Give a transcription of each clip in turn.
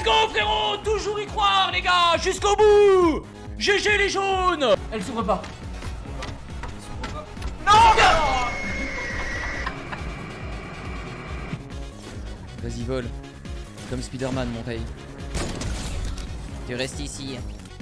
Let's go frérot, toujours y croire les gars, jusqu'au bout. GG les jaunes. Elle s'ouvre pas. Non. Vas-y vole. Comme Spider-Man mon rey. Tu restes ici.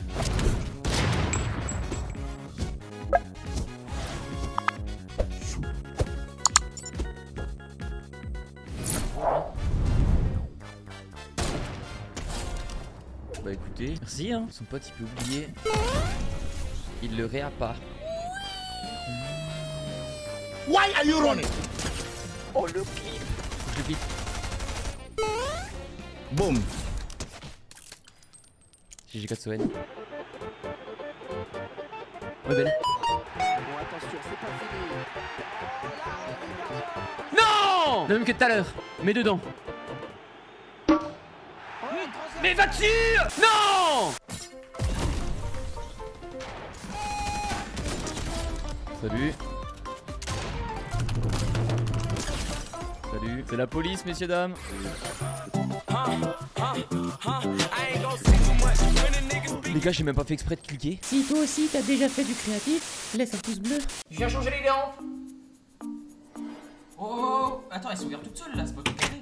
Bah écoutez, merci hein. Son pote il peut oublier. Il le réa pas. Why are you running? Oh le clip. Je le bite. Boom. GG Katsoen. Ouais belle. Bon attention, c'est pas fini. Non. Le même que tout à l'heure. Mais dedans. Mais va dessus. Non. Salut. Salut. C'est la police, messieurs dames. Les gars, j'ai même pas fait exprès de cliquer. Si toi aussi t'as déjà fait du créatif, laisse un pouce bleu. Je viens changer les lampes. Oh, attends, elles sont ouvertes toutes seules là, c'est pas compliqué.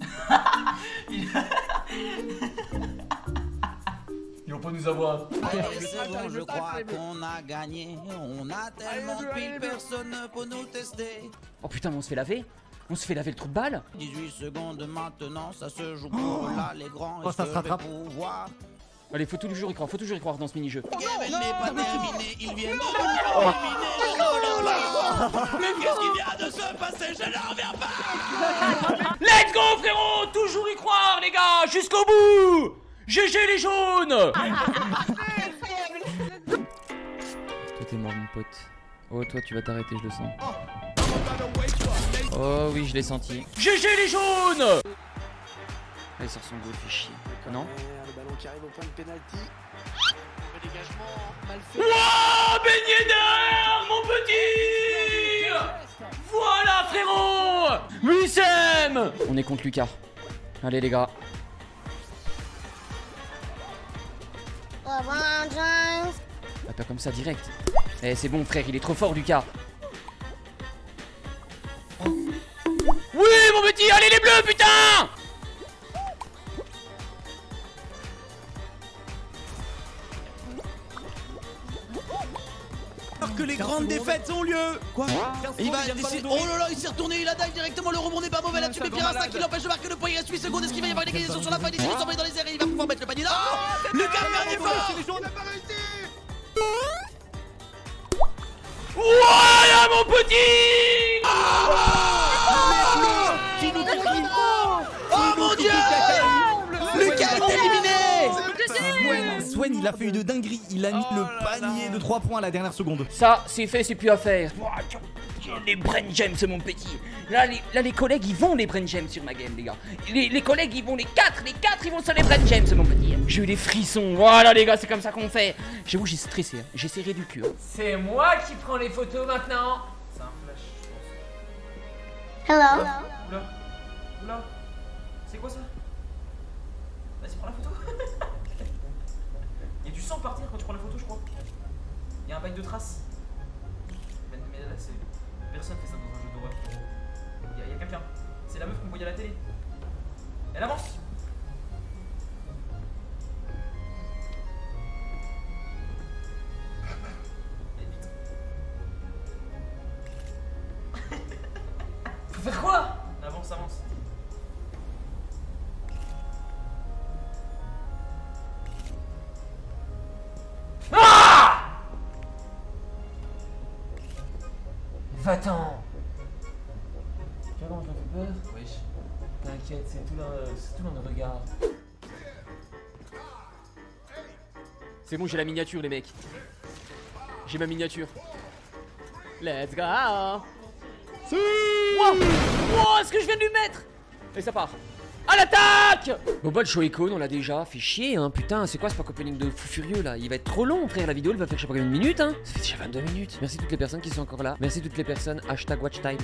Ils vont pas nous avoir. C'est bon, je crois qu'on a gagné. On a tellement de piles, personne pour nous tester. Oh putain, mais on se fait laver. On se fait laver le trou de balle. 18 secondes maintenant, ça se joue pour là, les grands. Oh, ça se rattrape. Allez, faut toujours y croire, faut toujours y croire dans ce mini-jeu. Elle n'est pas terminée, ils viennent de nous éliminer. Oh là là. Mais qu'est-ce qui vient de se passer? Je n'en reviens pas. Let's go frérot, toujours y croire les gars, jusqu'au bout. GG les jaunes. Toi t'es mort mon pote. Oh toi tu vas t'arrêter, je le sens. Oh oui, je l'ai senti. GG les jaunes. Allez, sort son goal, fait chier. Non? Le ballon qui arrive au point de pénalty. Le dégagement mal fait. Wouah, baigné d'air, mon petit. Voilà frérot. Wissem. On est contre Lucas. Allez les gars. Ah, pas comme ça direct. Eh c'est bon frère, il est trop fort Lucas. Oui mon petit, allez les bleus putain. Que les grandes défaites ont lieu. Quoi? Il va décider. Oh là là, il s'est retourné, il a dive directement, le rebond n'est pas mauvais là-dessus, mais Pierre Instinct qui l'empêche de marquer le point, il reste 8 secondes, est-ce qu'il va y avoir une égalisation sur la fin? Il décide de s'envoyer dans les airs et il va pouvoir mettre le panier. Non, Lucas fait un effort. Voilà mon petit. Oh mon dieu, Lucas est éliminé. Swen il a fait une dinguerie, il a mis le panier de 3 points à la dernière seconde. Ça c'est fait, c'est plus à faire. Les brain gems mon petit. Là les collègues ils vont les brain gems sur ma game les gars. Les collègues ils vont les 4 ils vont sur les brain gems mon petit. J'ai eu des frissons, voilà les gars, c'est comme ça qu'on fait. J'avoue j'ai stressé, hein. J'ai serré du cul. Hein. C'est moi qui prends les photos maintenant. C'est un flash, je pense. Hello. Oula. Oula. C'est quoi ça? Vas-y, prends la photo. Il y a du sang par terre quand tu prends la photo, je crois. Il y a un bail de traces. Mais là, c'est. Personne fait ça dans un jeu d'horreur. Il y a quelqu'un. C'est la meuf qu'on voyait à la télé. Elle avance. Faut faire quoi? Avance, avance. Ah! Va-t'en. Tu vois comment je me fais peur? Wesh. T'inquiète, c'est tout dans le regard. C'est bon, j'ai la miniature les mecs. J'ai ma miniature. Let's go. Wow, wow, ce que je viens de lui mettre. Et ça part. À l'attaque! Bon bah le show icône on l'a déjà fait chier hein, putain c'est quoi ce pack opening de fou furieux là? Il va être trop long frère, la vidéo elle va faire je sais pas combien de minutes hein. Ça fait déjà 22 minutes. Merci toutes les personnes qui sont encore là. Merci toutes les personnes, hashtag watchtime.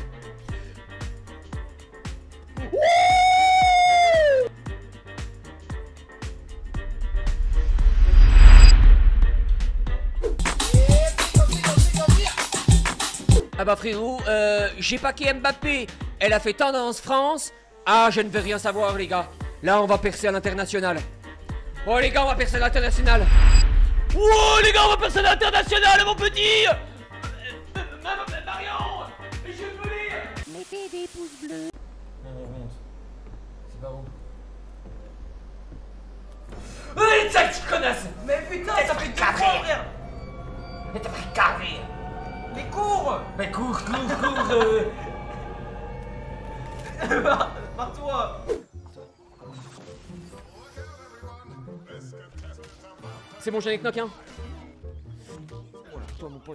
Ah bah frérot, j'ai paqué Mbappé. Elle a fait tendance France. Ah, je ne veux rien savoir les gars. Là on va percer à l'international. Oh les gars, on va percer à l'international. Oh les gars, on va percer à l'international mon petit. Marion, je voulais. Mettez des pouces bleus. Non, on remonte. C'est pas bon. Allez, ça, tu connasse. Mais putain, ça fait 2 fois, frère. Mais t'as pris carré. Mais cours. Mais cours. Pars-toi. C'est bon, j'en ai knock hein. Oh là, toi mon pote.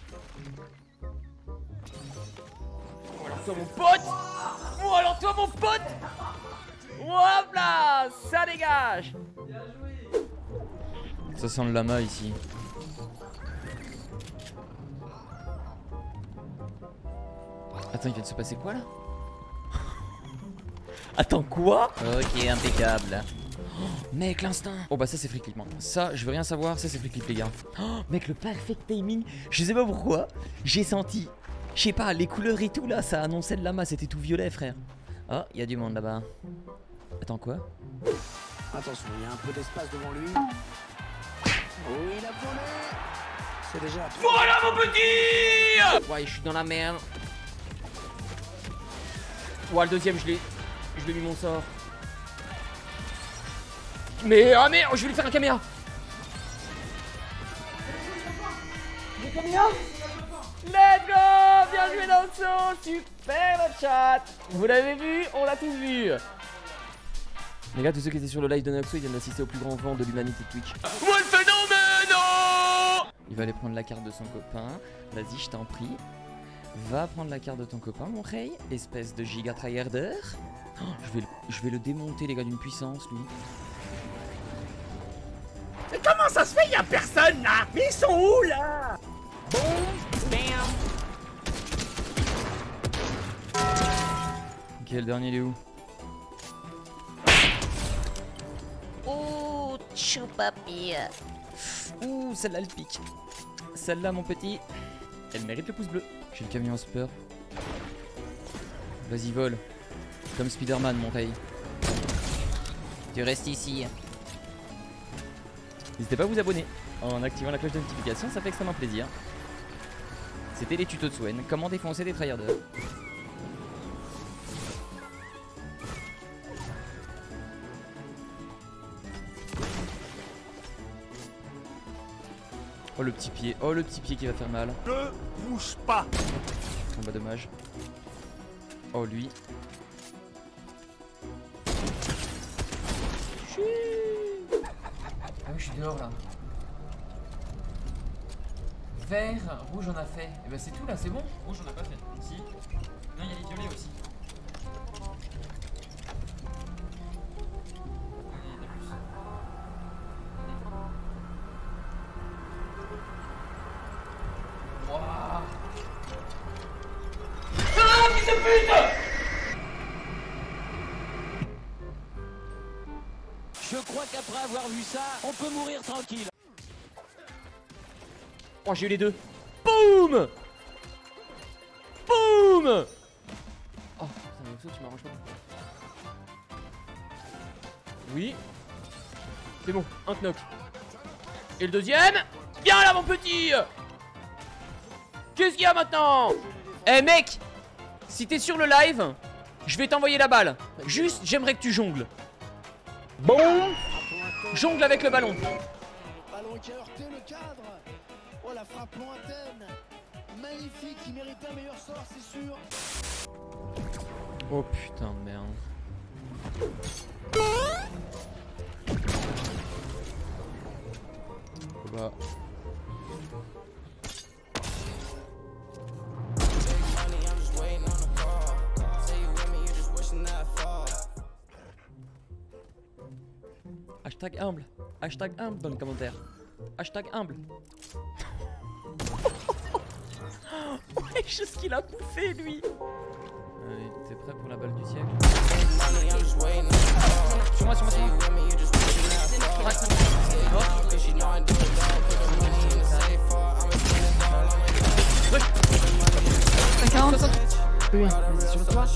Oh alors toi mon pote. Oh alors toi mon pote. Hop là, ça dégage. Bien joué. Ça sent le lama ici. Attends, il vient de se passer quoi là? Attends quoi? Ok, impeccable. Oh, mec, l'instinct. Oh bah ça c'est free clip. Ça, je veux rien savoir, ça c'est free clip les gars. Oh, mec, le perfect timing. Je sais pas pourquoi. J'ai senti, je sais pas, les couleurs et tout là, ça annonçait le lama, c'était tout violet frère. Oh, il y a du monde là-bas. Attends quoi? Attention, il y a un peu d'espace devant lui. Oh, il a volé. C'est déjà... Voilà mon petit. Ouais, je suis dans la merde. Ouais, le deuxième, je l'ai mis mon sort. Mais oh merde, je vais lui faire un caméra. Let's go. Bien joué dans le saut. Super le chat. Vous l'avez vu, on l'a tous vu. Les gars, tous ceux qui étaient sur le live de Noxo, ils viennent d'assister au plus grand vent de l'humanité Twitch. Moi le phénomène. Il va aller prendre la carte de son copain. Vas-y, je t'en prie. Va prendre la carte de ton copain, mon rey. Espèce de giga tryharder. Oh, je vais le démonter, les gars, d'une puissance, lui. Mais comment ça se fait, y'a personne là? Mais ils sont où là? Ok, le dernier, il est où? Oh, choupapi. Ouh, celle-là, elle pique. Celle-là, mon petit, elle mérite le pouce bleu. J'ai le camion à spur. Vas-y, vole. Comme Spider-Man, mon rey. Tu restes ici. N'hésitez pas à vous abonner en activant la cloche de notification, ça fait extrêmement plaisir. C'était les tutos de Swen, comment défoncer des tryharders. Oh le petit pied qui va faire mal. Ne bouge pas. Oh bah dommage. Oh lui. Ah oui, je suis dehors là. Vert, rouge on a fait. Et bah c'est tout là, c'est bon. Rouge, on a pas fait. Si. Non, il y a les violets aussi. Je crois qu'après avoir vu ça, on peut mourir tranquille. Oh, j'ai eu les deux. Boum. Boum. Oh, ça tu m'arranges pas. Oui. C'est bon, un knock. Et le deuxième. Viens là, mon petit. Qu'est-ce qu'il y a maintenant? Eh mec, si t'es sur le live, je vais t'envoyer la balle. Juste, j'aimerais que tu jongles. Bon. Jongle avec le ballon. Ballon qui a heurté le cadre. Oh, la frappe lointaine. Magnifique, il mérite un meilleur sort, c'est sûr. Oh putain de merde. Oh bah. Hashtag humble. Hashtag humble dans les commentaires. Hashtag humble. Ouais, je sais ce qu'il a bouffé lui. Allez, t'es prêt pour la balle du siècle? Sur moi, sur moi, sur moi. 50. Oui. Vas-y, sur toi.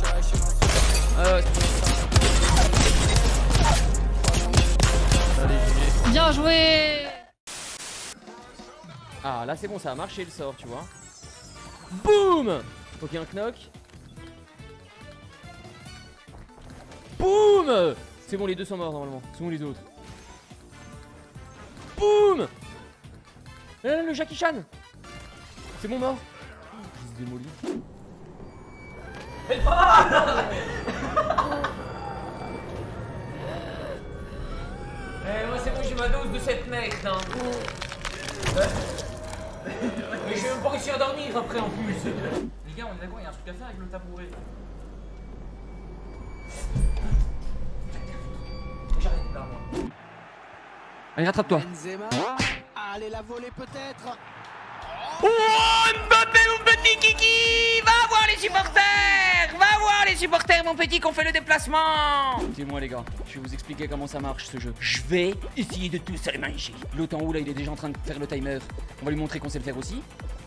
Bien joué. Ah, là, c'est bon, ça a marché le sort, tu vois. Boum. Ok, un knock. Boum. C'est bon, les deux sont morts normalement. C'est bon, les autres. Boum. Le Jackie Chan. C'est bon, mort. Je se démolis. Moi c'est bon, j'ai ma dose de cette merde hein. Mais je vais même pas réussir à dormir après en plus. Les gars, on est d'accord, il y a un truc à faire avec le tabouret. J'arrête là moi. Allez, rattrape-toi. Benzema. Allez, la volée peut-être. Oh, Mbappé, mon petit kiki. Va voir les supporters. Va voir les supporters, mon petit, qu'on fait le déplacement. Écoutez-moi, les gars, je vais vous expliquer comment ça marche, ce jeu. Je vais essayer de tous aller manger. L'autre en haut, là, il est déjà en train de faire le timer. On va lui montrer qu'on sait le faire aussi.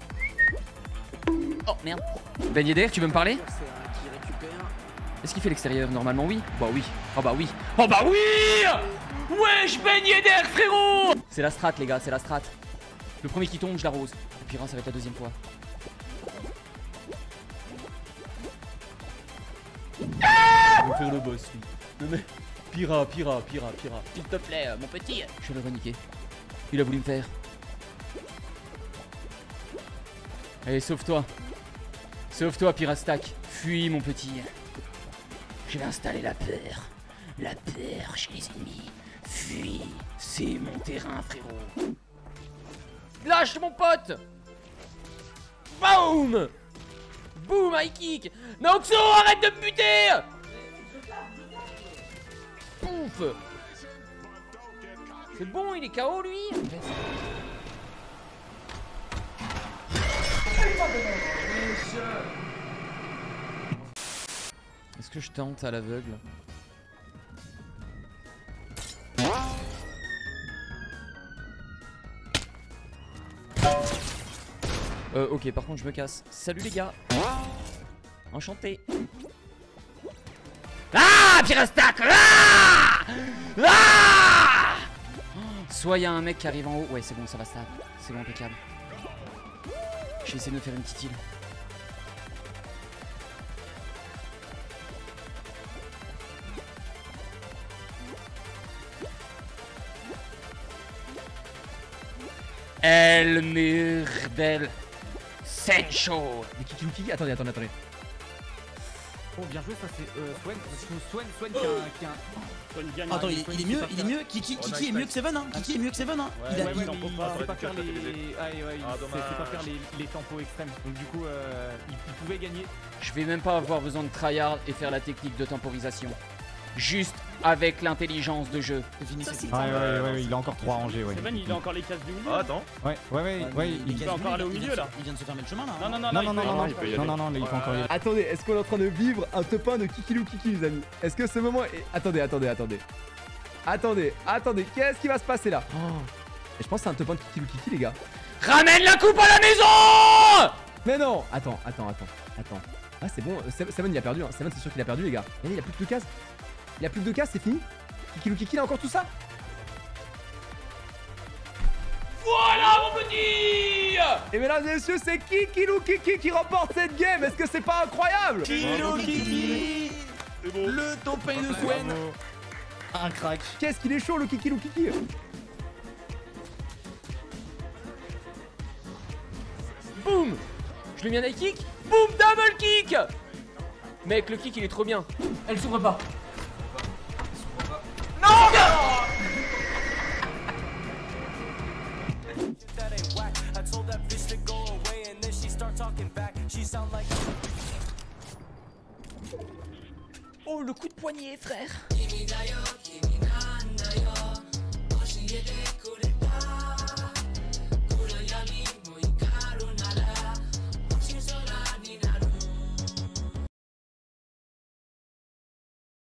Oh, merde. Ben Yedder, tu veux me parler? Qui récupère. Est-ce qu'il fait l'extérieur? Normalement, oui. Bah oui. Oh bah oui. Oh bah oui. Wesh, Ben Yedder, frérot. C'est la strat, les gars, c'est la strat. Le premier qui tombe, je l'arrose. Et puis, ça va être la deuxième fois. Il va faire le boss, lui. Le mec. Pira. S'il te plaît, mon petit. Je vais le reniquer. Il a voulu me faire. Allez, sauve-toi. Sauve-toi, Pirastack. Fuis, mon petit. Je vais installer la peur. La peur chez les ennemis. Fuis. C'est mon terrain, frérot. Lâche, mon pote. Boum. Boum, high kick. Noxo, arrête de me buter. Pouf. C'est bon, il est KO, lui. Est-ce que je tente à l'aveugle? Ok, par contre je me casse. Salut les gars. Enchanté. Ah, Pirastack. Soit il y a un mec qui arrive en haut. Ouais, c'est bon, ça va stable. C'est bon, impeccable. Je vais essayer de me faire une petite île. El Mirdel Sencho. Mais Kiki, attendez. Oh, bien joué, ça c'est Swen qui a un. Attends, il est mieux, Kiki est mieux que Seven, hein. Kiki est mieux que Seven, hein. Il sait pas faire les tempos extrêmes. Donc du coup, il pouvait gagner. Je vais même pas avoir besoin de tryhard et faire la technique de temporisation. Juste avec l'intelligence de jeu. Ouais, il a encore 3 rangées, ouais. Seven, il a encore les cases du milieu. Ah, attends. Ouais, il peut encore aller au milieu là. Il vient de se fermer le chemin là. Non, il faut encore y aller. Attendez, est-ce qu'on est en train de vivre un top 1 de Kikilou Kiki, les amis? Est-ce que ce moment est... Attendez, qu'est-ce qui va se passer là? Et je pense que c'est un top 1 de Kikilou Kiki, les gars. Ramène la coupe à la maison! Mais non! Attends. Ah, c'est bon, Seven il a perdu, hein. Seven c'est sûr qu'il a perdu, les gars. Regardez, il a plus que 2 cases. Il a plus que 2 cases, c'est fini. Kikilou Kiki, il a encore tout ça. Voilà, mon petit! Et mesdames et messieurs, c'est Kikilou Kiki qui remporte cette game. Est-ce que c'est pas incroyable? Kilo Kiki. Le top 1 de Swen. Un crack. Qu'est-ce qu'il est chaud, le Kikilou Kiki. Boum! Je lui ai mis un high kick. Boum, double kick. Mec, le kick il est trop bien. Elle s'ouvre pas. Oh, le coup de poignet, frère.